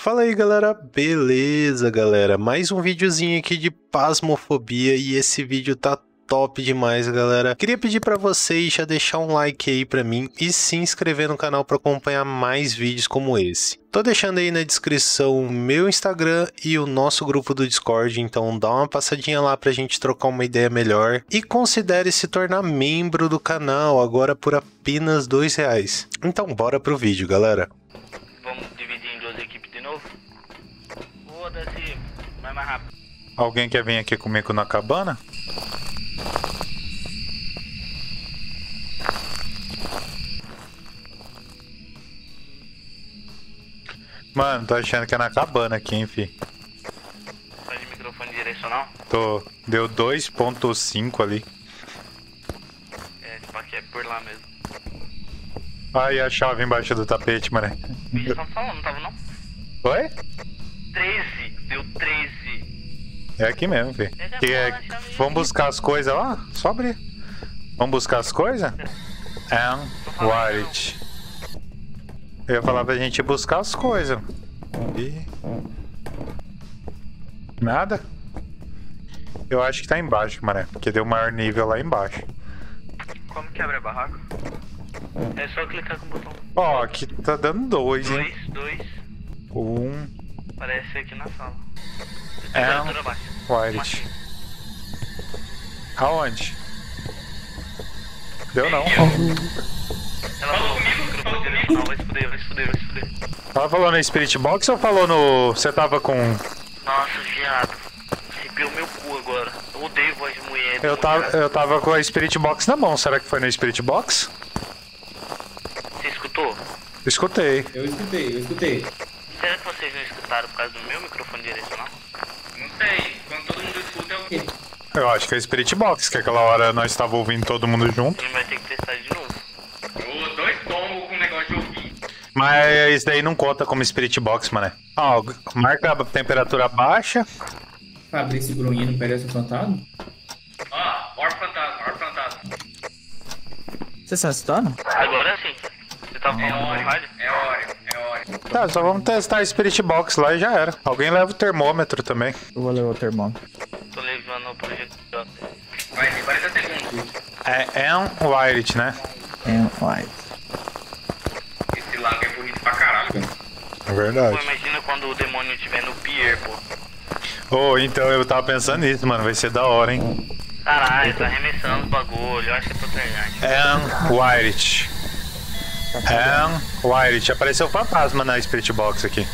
Fala aí galera, beleza galera? Mais um videozinho aqui de Phasmophobia e esse vídeo tá top demais galera. Queria pedir pra vocês já deixar um like aí pra mim e se inscrever no canal pra acompanhar mais vídeos como esse. Tô deixando aí na descrição o meu Instagram e o nosso grupo do Discord, então dá uma passadinha lá pra gente trocar uma ideia melhor. E considere se tornar membro do canal agora por apenas R$2. Então bora pro vídeo galera. Vamos dividir em duas equipes de novo? Foda-se, vai mais rápido. Alguém quer vir aqui comigo na cabana? Mano, tô achando que é na cabana aqui, hein, fi. Tá de microfone direcional? Tô. Deu 2.5 ali. É, esse aqui é por lá mesmo. Ai, a chave embaixo do tapete, mano. Bicho, tava falando, não tava não? Oi? 13, deu 13. É aqui mesmo, fi. Já Que é... fala a chave aí. Vamos buscar as coisas lá? Só abrir. Vamos buscar as coisas? White. Eu ia falar pra gente buscar as coisas. E... nada? Eu acho que tá embaixo, mané. Porque deu maior nível lá embaixo. Como que abre a barraca? É só clicar com o botão. Ó, aqui tá dando 2, hein? 2. 1. Parece aqui na sala. É. Temperatura baixa. White. Aonde? Deu não. Ela falou microfone direcional, vai se fuder, vai se fuder, vai se fuder. Ela falou no Spirit Box ou falou no... Você tava com... Nossa, viado. Arrepiou meu cu agora. Eu odeio voz de mulher. Eu tava com a Spirit Box na mão. Será que foi no Spirit Box? Você escutou? Escutei. Eu escutei. Será que vocês não escutaram por causa do meu microfone direcional? Não sei, quando todo mundo escuta é o quê? Eu acho que é Spirit Box, que aquela hora nós tava ouvindo todo mundo junto. A gente vai ter que testar de novo. Ô, 2 tombos com o negócio de ouvir. Mas isso daí não conta como Spirit Box, mané. Ó, marca a temperatura baixa. Fabrício Grunhinho não parece um fantasma? Ó, orc fantasma. Você está escutando? Agora sim. Você tá falando no rádio? É hora. Tá, só vamos testar a Spirit Box lá e já era. Alguém leva o termômetro também. Eu vou levar o termômetro. Tô levando o projetor. Vai ter 40 segundos. É White, né? White. Esse lago é bonito pra caralho. É Pô, verdade. imagina quando o demônio estiver no pier, pô. Oh, então eu tava pensando nisso, mano. Vai ser da hora, hein? Caralho, tá arremessando os bagulho. Eu acho que é poltergeist. White. White. Apareceu fantasma na Spirit Box aqui.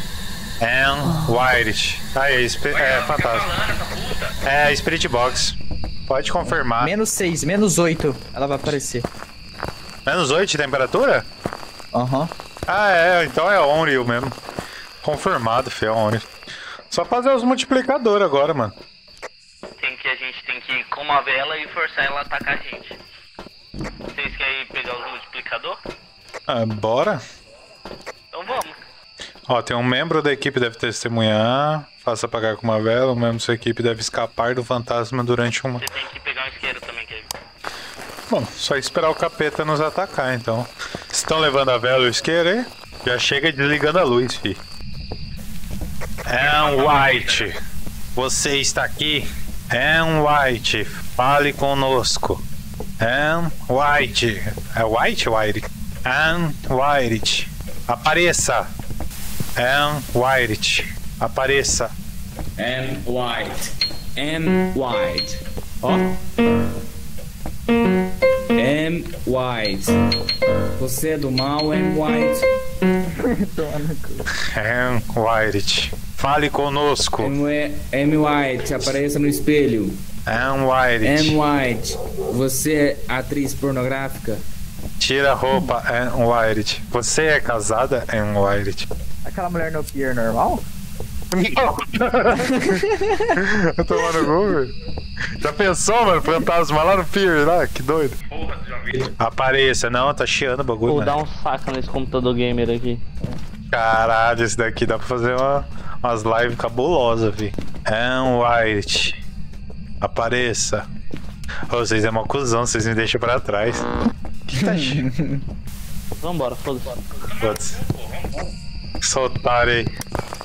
White. Aí, é fantasma. É, Spirit Box. Pode confirmar. -6, -8. Ela vai aparecer. -8 de temperatura? Aham. Ah, é. Então é Onryo mesmo. Confirmado, fio. É Onryo. Só fazer os multiplicadores agora, mano. A gente tem que ir com uma vela e forçar ela a atacar a gente. Vocês querem ir pegar os multiplicador? Ah, bora. Então vamos. Ó, tem um membro da equipe deve testemunhar. Faça apagar com uma vela. Um membro da sua equipe deve escapar do fantasma durante uma... Você tem que pegar um isqueiro também, Kevin. Bom, só esperar o capeta nos atacar, então. Estão levando a vela e o isqueiro aí? Já chega desligando a luz, fi. White, você está aqui? White, fale conosco. White. É White? White. Apareça. White. Apareça. White. Ó. White. Você é do mal, White. White. Fale conosco. White, apareça no espelho. White. White, você é atriz pornográfica? Tira a roupa, White. Você é casada, White. Aquela mulher no pier normal? Eu tô tomando gol, velho. Já pensou, mano? Fantasma lá no pier, lá? Que doido. Porra, tu já viu? Apareça, não, tá chiando o bagulho, Vou mano. dar um saco nesse computador gamer aqui. Caralho, esse daqui dá pra fazer umas lives cabulosas, vi. White. Apareça. Ô, vocês é uma cuzão, vocês me deixam pra trás. Que tá chiando? Vambora, foda-se. Foda-se. Que otário aí.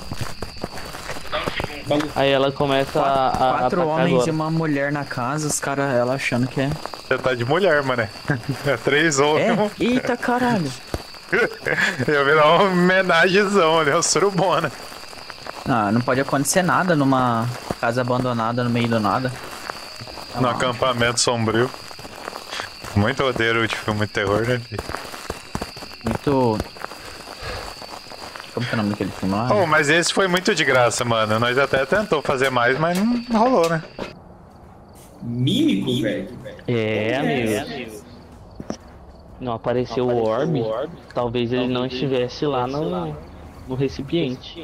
Aí ela começa a 4 atacar homens agora. e uma mulher na casa, os caras, ela achando que é. Você tá de mulher, mano. É 3 homens. É? Eita caralho. Eu vi lá uma homenagezão ali, uma surubona. Ah, não pode acontecer nada numa casa abandonada no meio do nada. No acampamento sombrio. Muito roteiro de filme de terror, né, filho? Muito. Como que é o nome daquele filme lá? Oh, mas esse foi muito de graça, mano. Nós até tentou fazer mais, mas não rolou, né? Mímico, velho. É, amigo. Não apareceu o orbe. Talvez ele não estivesse lá no recipiente.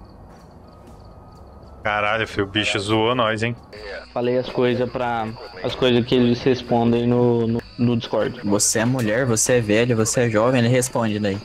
Caralho, filho, o bicho zoou nós, hein? Falei as coisas que eles respondem no Discord. Você é mulher, você é velho, você é jovem, ele responde daí.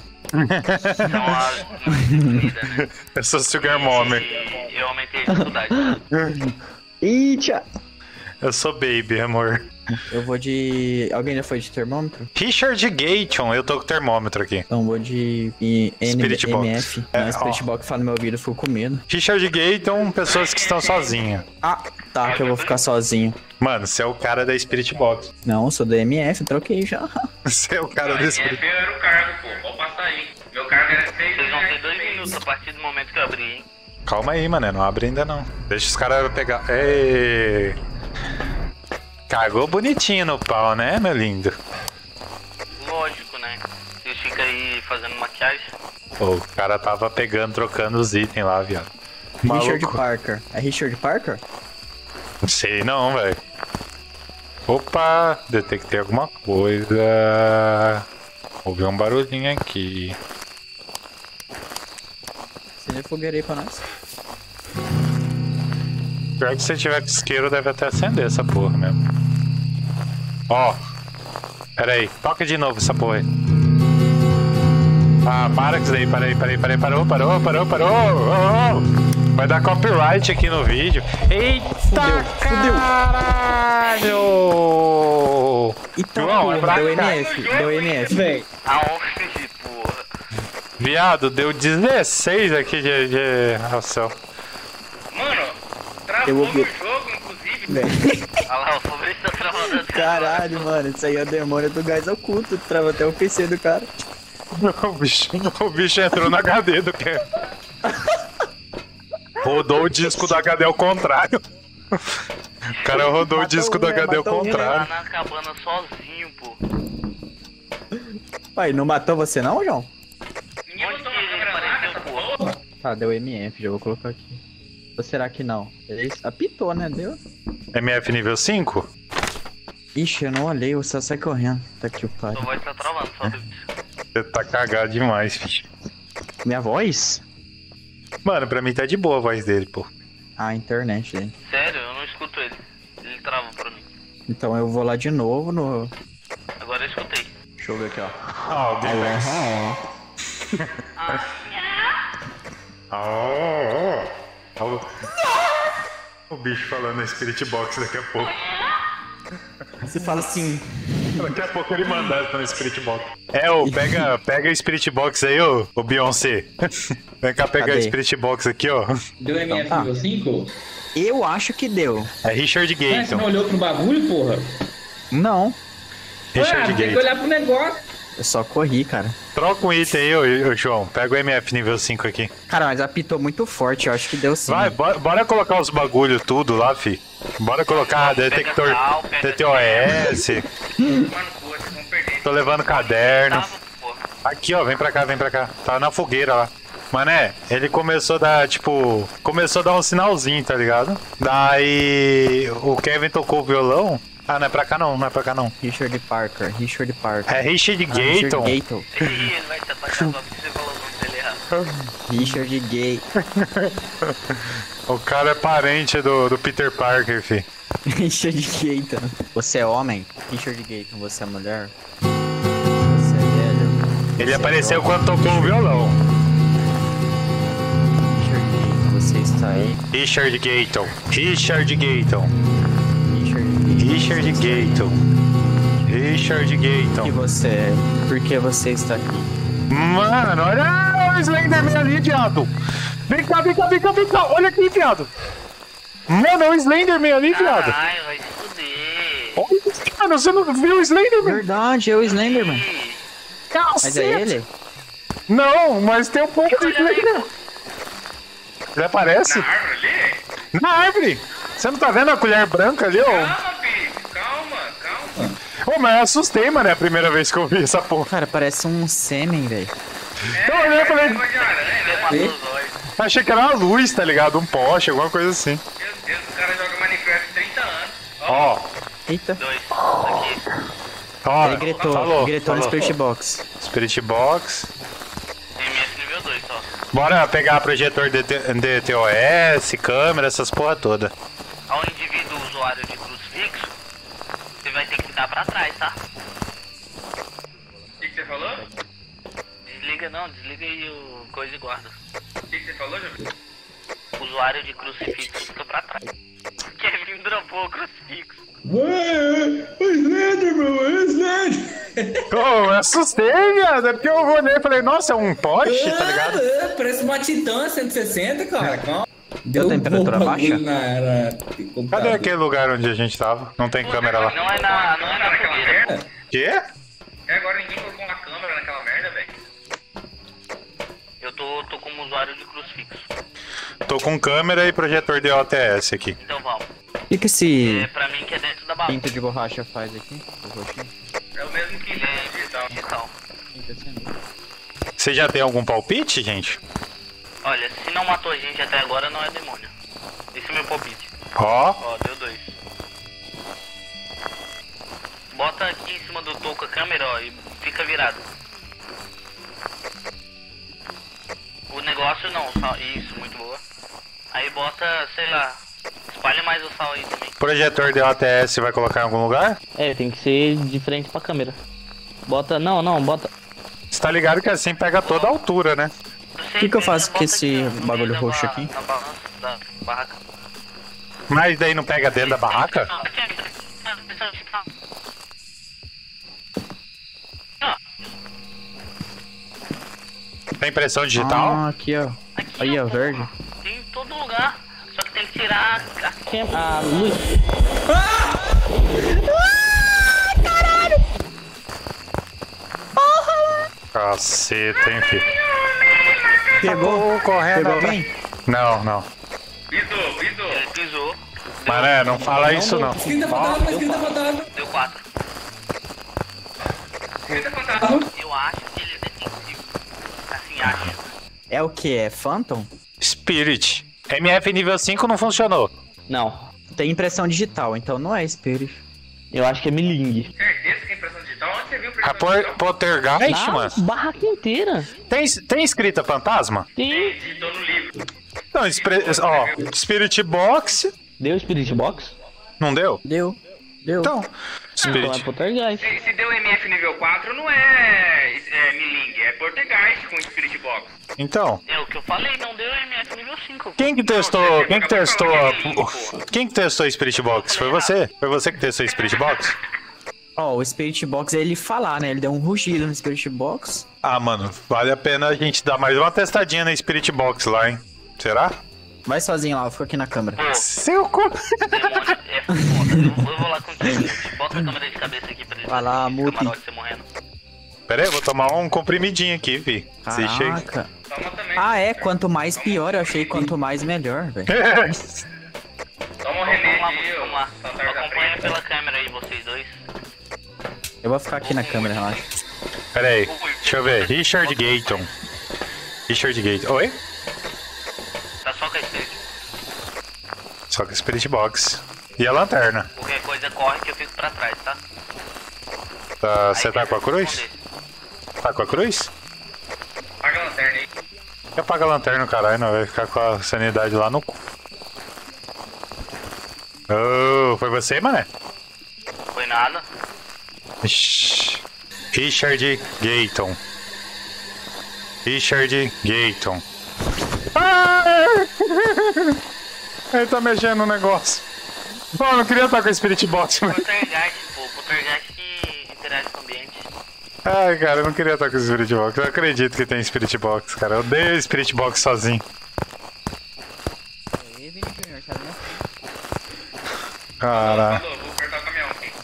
Eu sou Sugar Mommy. Eu aumentei a dificuldade. Eita! Eu sou Baby, amor. Eu vou de. Alguém já foi de termômetro? Richard Gayton, eu tô com o termômetro aqui. Então eu vou de Spirit Box. MF. É, Não, Spirit ó. Box fala no meu ouvido, eu fico com medo. Richard Gayton, pessoas que estão sozinhas. Ah, tá, que eu vou ficar sozinho. Mano, você é o cara da Spirit Box. Não, eu sou da MF, troquei já. Você é o cara da Spirit Box. Eu era o cargo, pô. Pode passar aí. Meu cargo era 6 Vocês vão ter 2 minutos a partir do momento que eu abrir, hein? Calma aí, mano, não abre ainda não. Deixa os caras pegar. Ei. Cagou bonitinho no pau, né, meu lindo? Lógico, né? Vocês ficam aí fazendo maquiagem. Pô, o cara tava pegando, trocando os itens lá, viado. Richard Maluco. Parker. É Richard Parker? Não sei não, velho. Opa, detectei alguma coisa. Ouvi um barulhinho aqui. Acende a fogueira aí pra nós. Pior que se tiver com isqueiro, deve até acender essa porra mesmo. Ó. Pera aí, toca de novo essa porra aí. Ah, para com isso daí, parou. Oh, oh. Vai dar copyright aqui no vídeo. Eita, caralho! Então, João, é pra deu cá. MF, deu MF. Velho. Aonde, porra? Viado, deu 16 aqui de ação. Mano, Eu travou ouvi. no jogo, inclusive. Olha lá, o Fabrício tá travando até Caralho, mano, isso aí é o demônio do gás oculto. Trava até o PC do cara. O bicho entrou no HD do que? Rodou o disco do HD ao contrário. O cara rodou o disco do HD ao matou um, né? contrário. Tá na cabana sozinho, pô. Pai, não matou você não, João? Ninguém Onde botou que uma ele câmera lá apareceu, nessa pô? porra. Tá, deu MF, já vou colocar aqui. Ou será que não? Ele apitou, né? Deu? MF nível 5? Ixi, eu não olhei, você sai correndo. Tá aqui o pai. Sua voz tá travando, Fabrício. Você tá cagado demais, filho. Minha voz? Mano, pra mim tá de boa a voz dele, pô. Ah, a internet dele. Sério, eu não escuto ele. Ele trava pra mim. Então eu vou lá de novo no. Agora eu escutei. Deixa eu ver aqui, ó. Ah, o bicho falando na Spirit Box daqui a pouco. Você fala assim. Daqui a pouco ele manda essa no Spirit Box. É, ô, pega o Spirit Box aí, ô Beyoncé. Vem cá pegar Cadê? o Spirit Box aqui, ó. Deu MF tá. nível 5? Eu acho que deu. É Richard Você não Gayton. olhou pro bagulho, porra? Não. Richard tem que Gayton. olhar pro negócio. Eu só corri, cara. Troca um item aí, ô João. Pega o MF nível 5 aqui. Cara, mas apitou muito forte, eu acho que deu sim. Vai, bora colocar os bagulho tudo lá, fi. Bora colocar detector sal, pega TTOS. Mano, pô, vocês vão perder. Tô levando caderno. Trava, porra. Aqui, ó, vem pra cá. Tá na fogueira lá. Mané, ele começou a dar, tipo... Começou a dar um sinalzinho, tá ligado? Daí... O Kevin tocou o violão. Ah, não é pra cá não. Richard Parker. É Richard Ah, Gayton. Richard Gayton. Ih, ele vai te atacar só porque você falou o nome dele errado. Richard Gay. O cara é parente do Peter Parker, fi. Richard Gayton. Você é homem? Richard Gayton, você é mulher? Você é velho? Ele Você é apareceu jovem? quando tocou o violão. Richard Gayton, você está aí? Richard Gayton. Richard Gayton. Richard Gayton. E você é? Por que você está aqui? Mano, olha o Slenderman ali, viado. Vem cá, vem cá, vem cá, vem cá. Olha aqui, viado. Mano, é o Slenderman ali, viado. Caralho, vai se fuder. Olha isso, mano, você não viu o Slenderman? Verdade, é o Slenderman. Mas Cacete. é ele? Não, mas tem um pouco de Slenderman. Ele aparece? Na árvore ali? Na árvore. Você não tá vendo a colher branca ali, ó? Calma, filho. Calma, calma. Ô, mas eu assustei, mano, é a primeira vez que eu vi essa porra. Cara, parece um sêmen, velho. Então, eu falei, Negócio de aranha, né? Matou os olhos. achei que era uma luz, tá ligado? Um poste, alguma coisa assim. Meu Deus, o cara joga Minecraft há 30 anos. Ó, Eita. Dois. Aqui. ó. Ele gritou, falou, gritou no falou. Spirit Box. Spirit Box. MS nível 2 só. Bora pegar projetor DTOS, câmera, essas porra toda. Ao indivíduo usuário de crucifixo, você vai ter que ficar pra trás, tá? O que você falou? Desliga não, desliga aí o coisa e guarda. O que você falou, Jovem? Usuário de crucifixo fica pra trás. Kevin dropou o crucifixo. Ô, eu assustei, viado. É porque eu olhei e falei, nossa, é um poste, tá ligado? Parece uma Titan 160, cara. Calma. Deu temperatura baixa? Cadê aquele lugar onde a gente tava? Não tem câmera lá. Não é na Naquela fogueira. merda? Quê? Até agora ninguém colocou uma câmera naquela merda, velho. Eu tô como usuário de crucifixo. Tô com câmera e projetor de OTS aqui. Então vamos. O que esse É pra mim que é dentro da balança. pinto de borracha faz aqui? O roxinho? É o mesmo que Ele é digital. digital. Você já tem algum palpite, gente? Olha, se não matou a gente até agora, não é demônio. Esse é meu palpite. Ó, Ó, deu 2. Bota aqui em cima do toco a câmera, ó, e fica virado. O negócio não, sal... isso, muito boa. Aí bota, sei lá, espalha mais o sal aí também. projetor de OTS vai colocar em algum lugar? É, tem que ser de frente pra câmera. Bota. Não, bota. Você tá ligado que assim pega toda a altura, né? Que eu faço com Bota esse aqui, ó, no bagulho meio da roxo aqui? Na balança da barraca. Mas daí não pega dentro da barraca? Tem impressão digital? Ah, aqui, ó. Aí, ó, verde. Tem em todo lugar. Só que tem que tirar A luz. Caceta, hein, filho? Pegou? Correndo. Pegou alguém? Não. Pisou. Ele pisou. Mané, não fala isso não. Escrita fantasma, escrita fantasma. Deu 4. Escrita fantasma. Eu acho que ele é defensivo. Assim, acho. É o que? É Phantom? Spirit. MF nível 5 não funcionou. Não. Tem impressão digital, então não é Spirit. Eu acho que é Miling. Certeza que é impressão digital? Onde você viu A impressão digital? Poltergeist, mano? Barraca inteira. Tem escrita fantasma? Tem. Digitou no livro. Não, ó, Spirit Box. Deu Spirit Box? Não deu? Deu. Então, Então é Spirit. Poltergeist. Se deu MF nível 4, não é Miling, é Poltergeist com Spirit Box. Então, É o que eu falei, não deu MF nível 5. quem que testou? Quem que testou Spirit Box? Foi você? Foi você que testou Spirit Box? Ó, o Spirit Box é ele falar, né? Ele deu um rugido no Spirit Box. Ah, mano, vale a pena a gente dar mais uma testadinha na Spirit Box lá, hein? Será? Vai sozinho lá, eu fico aqui na câmera. Pô, Seu cu. demônio, é foda. Eu vou lá contigo. Bota a câmera de cabeça aqui pra ele. Vai lá, Muti. Camarote você morrendo. Pera aí, eu vou tomar um comprimidinho aqui, fi. Se chega. Caraca. Toma também. Ah, é? Quanto mais pior, eu achei quanto mais melhor, velho. Toma o Vamos lá, remédio aí, vamos lá. ô Tartaruga Acompanha Preta. pela câmera aí, vocês dois. Eu vou ficar aqui na câmera, relaxa. Pera aí, deixa eu ver. Richard Gayton. Oi? Tá só com a espírito. Só com Spirit Box. E a lanterna. Qualquer coisa corre que eu fico pra trás, tá? Você tá com a cruz? Tá com a cruz? Apaga a lanterna aí. Que apaga a lanterna, caralho, não vai ficar com a sanidade lá no cu. Oh, foi você, mané? Foi nada. Ixi. Richard Gayton. Ah! Ele tá mexendo no negócio. Pô, eu não queria estar com o Spirit Box, mas... Poltergeist, pô. Poltergeist que interage com o ambiente. Ai, cara, eu não queria estar com o Spirit Box. Eu acredito que tem Spirit Box, cara. Eu odeio Spirit Box sozinho. Caralho. Falou, vou cortar o caminhão aqui.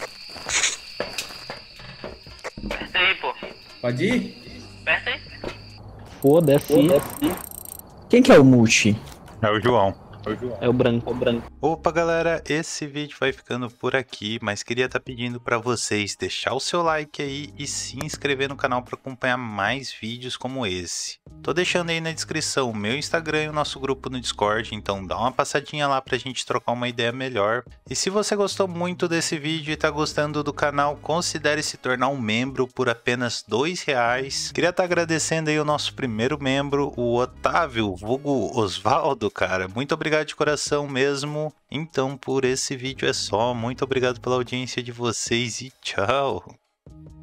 Aperta aí, pô. Pode ir? Aperta aí. Foda-se. Quem que é o Multi? É o João. É o branco. Opa, galera, esse vídeo vai ficando por aqui, mas queria estar pedindo para vocês deixar o seu like aí e se inscrever no canal para acompanhar mais vídeos como esse. Tô deixando aí na descrição o meu Instagram e o nosso grupo no Discord, então dá uma passadinha lá pra gente trocar uma ideia melhor. E se você gostou muito desse vídeo e tá gostando do canal, considere se tornar um membro por apenas R$2. Queria estar agradecendo aí o nosso primeiro membro, o Otávio, vulgo Osvaldo, cara. Muito obrigado de coração mesmo. Então por esse vídeo é só. Muito obrigado pela audiência de vocês e tchau!